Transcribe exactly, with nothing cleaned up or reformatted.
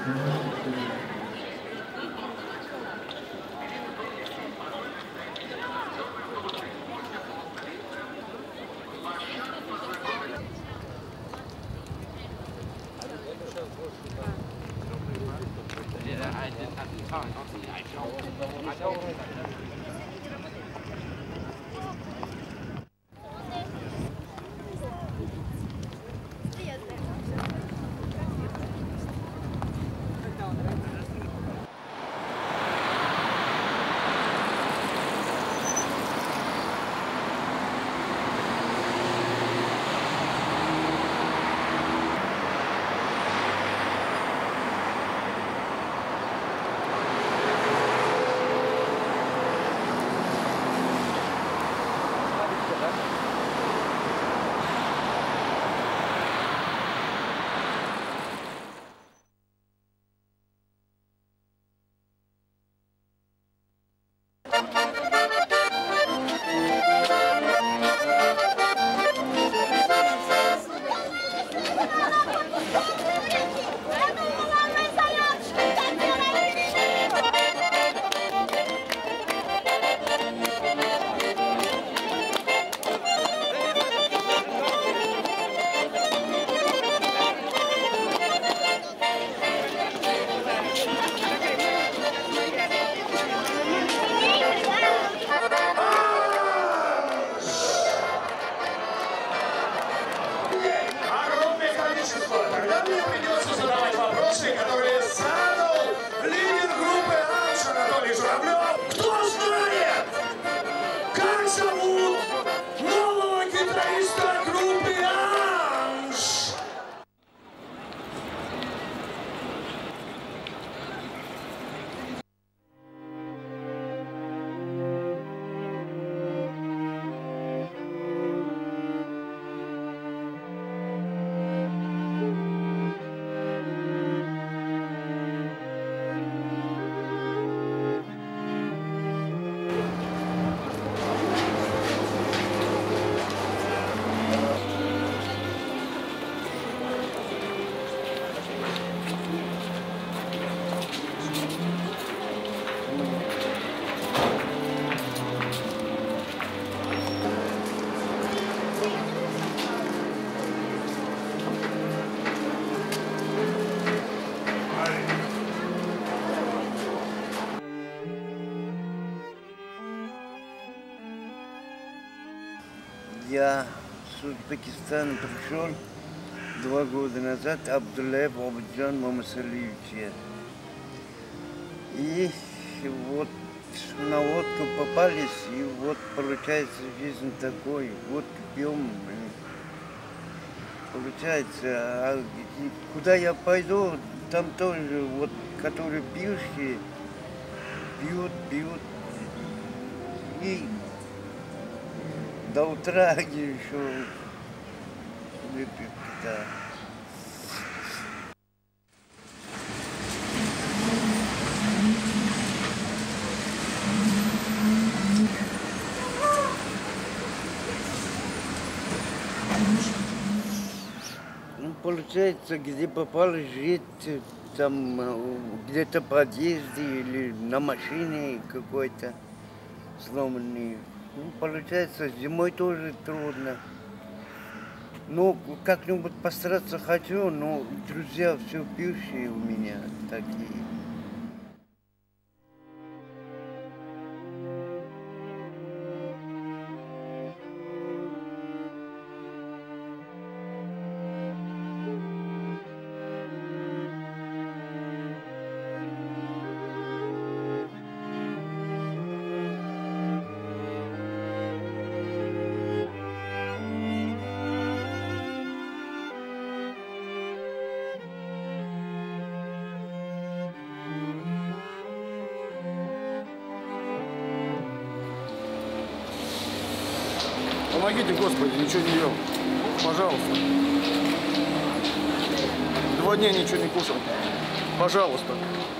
Я с Узбекистана пришел два года назад, Абдуллаев Обиджан Мамасалиевич. И вот на водку попались, и вот получается жизнь такой. Водку пьем, получается, а куда я пойду, там тоже вот, которые пьющие, пьют, пьют. И до утра еще выпьют, да. Ну, получается, где попало жить, там где-то в подъезде или на машине какой-то сломанный. Ну, получается, зимой тоже трудно. Ну, как-нибудь постараться хочу, но друзья все пьющие у меня такие. Помогите, Господи, ничего не ел. Пожалуйста. Два дня ничего не кушал. Пожалуйста.